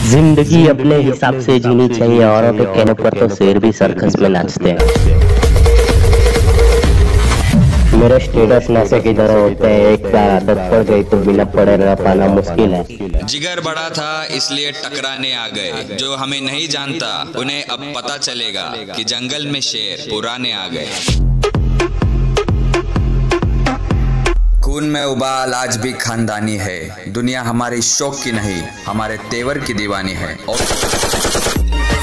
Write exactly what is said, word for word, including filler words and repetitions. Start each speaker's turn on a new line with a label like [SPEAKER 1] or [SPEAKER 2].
[SPEAKER 1] जिंदगी अपने हिसाब से जीनी चाहिए। औरों के कहने पर तो शेर भी सर्कस में नाचते हैं। मेरे स्टेटस नशे की तरह होते हैं, एक बार आदत पड़ गई तो बिना पड़े रह पाना मुश्किल है।
[SPEAKER 2] जिगर बड़ा था इसलिए टकराने आ गए, जो हमें नहीं जानता उन्हें अब पता चलेगा कि जंगल में शेर पुराने आ गए। खून में उबाल आज भी खानदानी है, दुनिया हमारे शौक की नहीं हमारे तेवर की दीवानी है। और